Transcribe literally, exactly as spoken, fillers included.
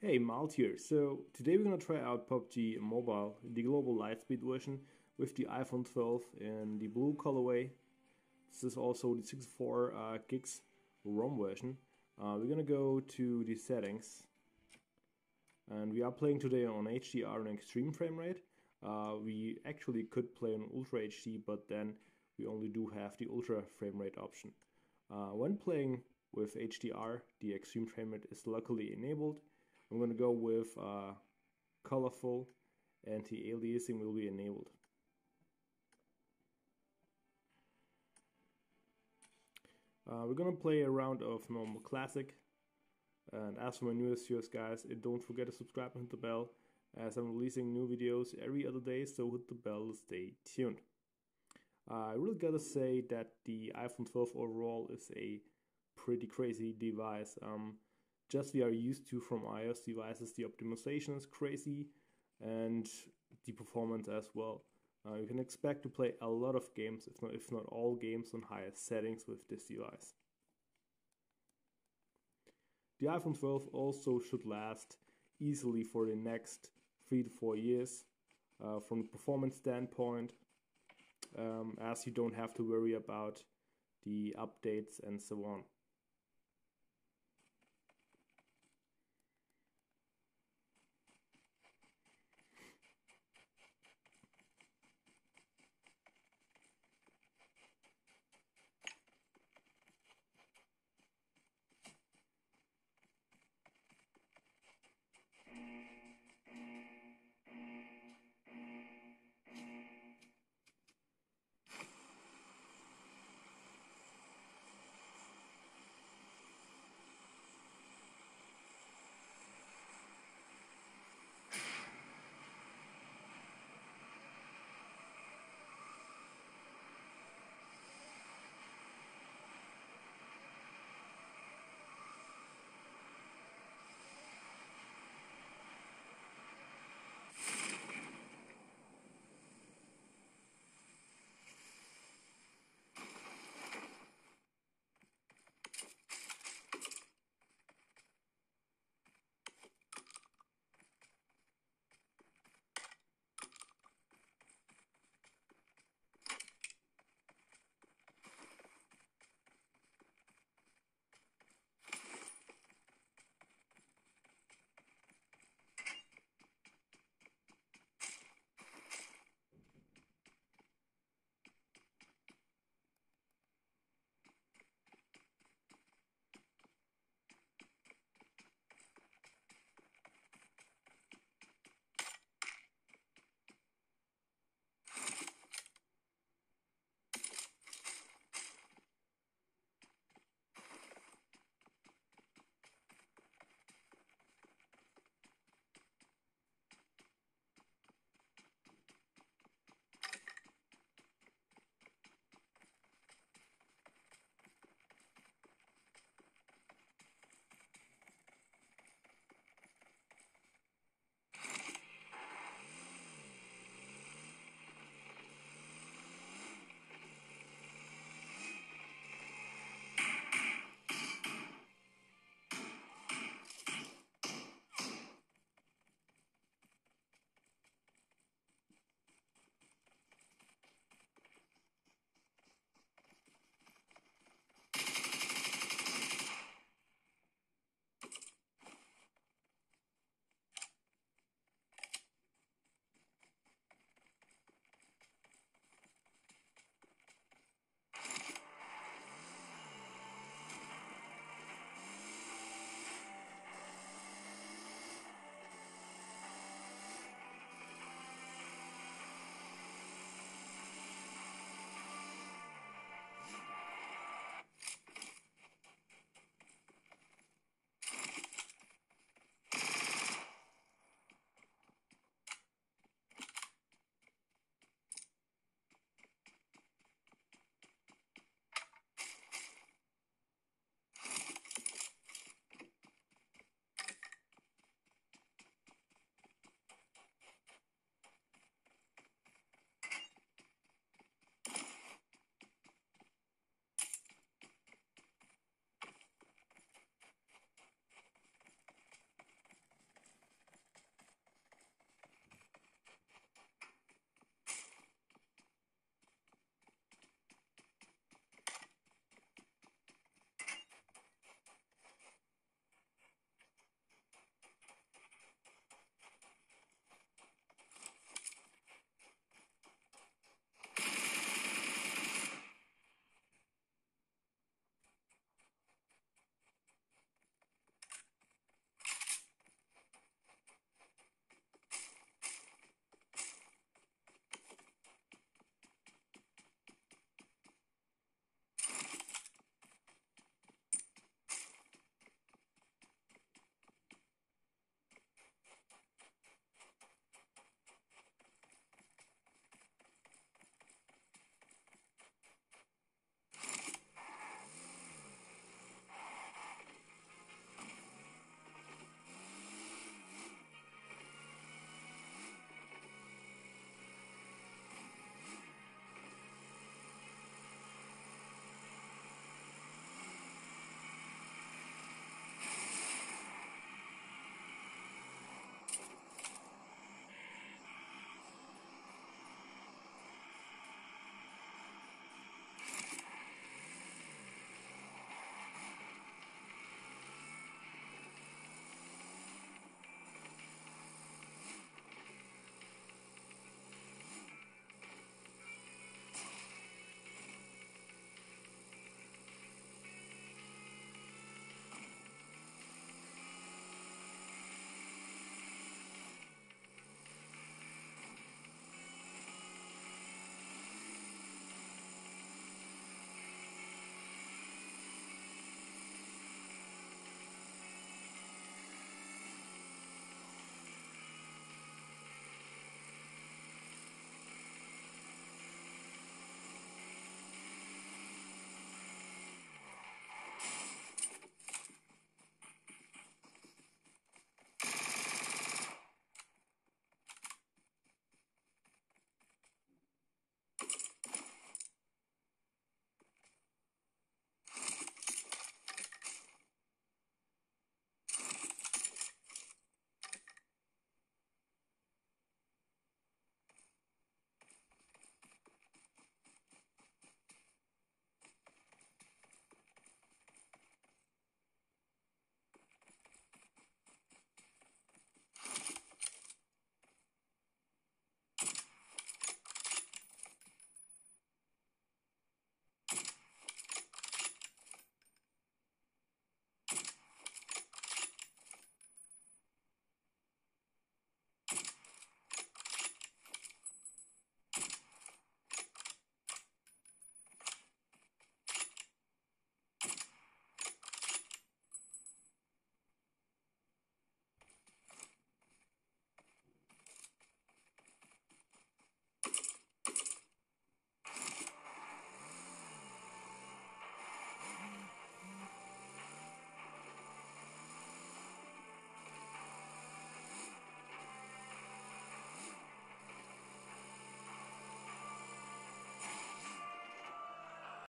Hey, Malt here. So today we're gonna try out P U B G Mobile, the global lightspeed version with the iPhone twelve in the blue colorway. This is also the sixty-four uh, gigs ROM version. Uh, we're gonna go to the settings, and we are playing today on H D R and extreme frame rate. Uh, we actually could play on Ultra H D, but then we only do have the Ultra frame rate option. Uh, when playing with H D R, the extreme frame rate is luckily enabled. I'm going to go with uh, colorful, anti-aliasing will be enabled. Uh, we're going to play a round of normal classic. And as for my newest viewers, guys, don't forget to subscribe and hit the bell, as I'm releasing new videos every other day, so hit the bell to stay tuned. Uh, I really gotta say that the iPhone twelve overall is a pretty crazy device. Um, just we are used to from iOS devices, the optimization is crazy and the performance as well. Uh, you can expect to play a lot of games, if not, if not all games, on highest settings with this device. The iPhone twelve also should last easily for the next three to four years uh, from the performance standpoint, um, as you don't have to worry about the updates and so on.